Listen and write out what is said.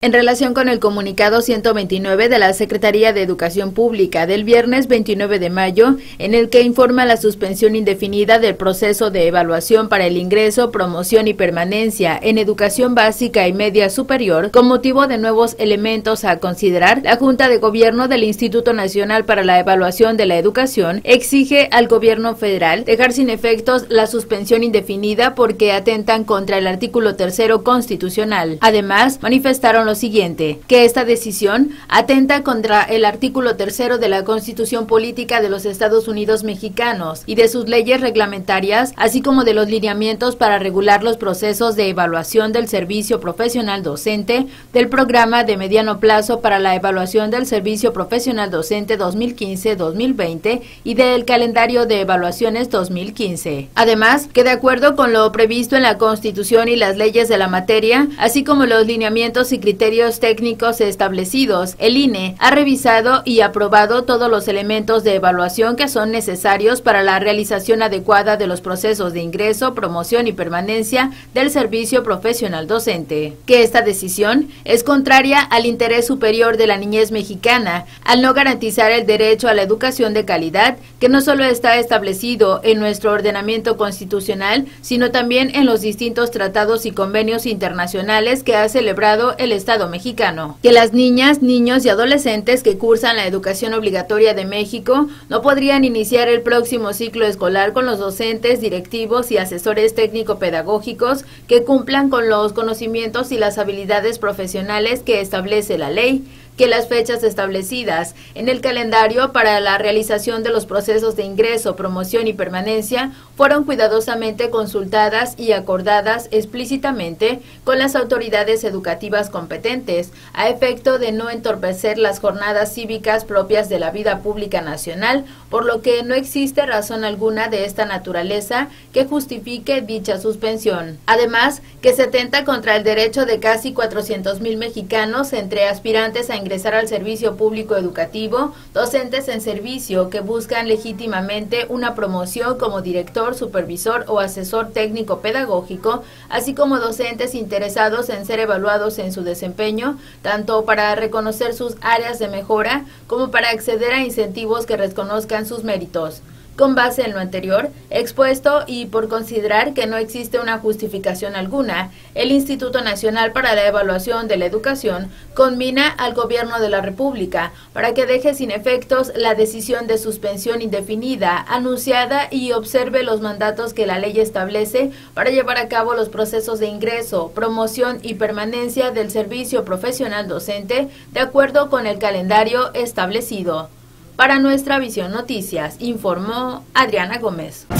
En relación con el comunicado 129 de la Secretaría de Educación Pública del viernes 29 de mayo, en el que informa la suspensión indefinida del proceso de evaluación para el ingreso, promoción y permanencia en educación básica y media superior, con motivo de nuevos elementos a considerar, la Junta de Gobierno del Instituto Nacional para la Evaluación de la Educación exige al Gobierno federal dejar sin efectos la suspensión indefinida porque atentan contra el artículo 3º constitucional. Además, manifestaron lo siguiente, que esta decisión atenta contra el artículo 3º de la Constitución Política de los Estados Unidos Mexicanos y de sus leyes reglamentarias, así como de los lineamientos para regular los procesos de evaluación del servicio profesional docente, del programa de mediano plazo para la evaluación del servicio profesional docente 2015-2020 y del calendario de evaluaciones 2015. Además, que de acuerdo con lo previsto en la Constitución y las leyes de la materia, así como los lineamientos y criterios técnicos establecidos, el INE ha revisado y aprobado todos los elementos de evaluación que son necesarios para la realización adecuada de los procesos de ingreso, promoción y permanencia del servicio profesional docente. Que esta decisión es contraria al interés superior de la niñez mexicana, al no garantizar el derecho a la educación de calidad, que no solo está establecido en nuestro ordenamiento constitucional, sino también en los distintos tratados y convenios internacionales que ha celebrado el Estado mexicano. Que las niñas, niños y adolescentes que cursan la educación obligatoria de México no podrían iniciar el próximo ciclo escolar con los docentes, directivos y asesores técnico-pedagógicos que cumplan con los conocimientos y las habilidades profesionales que establece la ley. Que las fechas establecidas en el calendario para la realización de los procesos de ingreso, promoción y permanencia fueron cuidadosamente consultadas y acordadas explícitamente con las autoridades educativas competentes, a efecto de no entorpecer las jornadas cívicas propias de la vida pública nacional, por lo que no existe razón alguna de esta naturaleza que justifique dicha suspensión. Además, que se atenta contra el derecho de casi 400,000 mexicanos entre aspirantes a ingresar al servicio público educativo, docentes en servicio que buscan legítimamente una promoción como director, supervisor o asesor técnico pedagógico, así como docentes interesados en ser evaluados en su desempeño, tanto para reconocer sus áreas de mejora como para acceder a incentivos que reconozcan sus méritos. Con base en lo anterior expuesto y por considerar que no existe una justificación alguna, el Instituto Nacional para la Evaluación de la Educación conmina al Gobierno de la República para que deje sin efectos la decisión de suspensión indefinida anunciada y observe los mandatos que la ley establece para llevar a cabo los procesos de ingreso, promoción y permanencia del servicio profesional docente de acuerdo con el calendario establecido. Para Nuestra Visión Noticias, informó Adriana Gómez.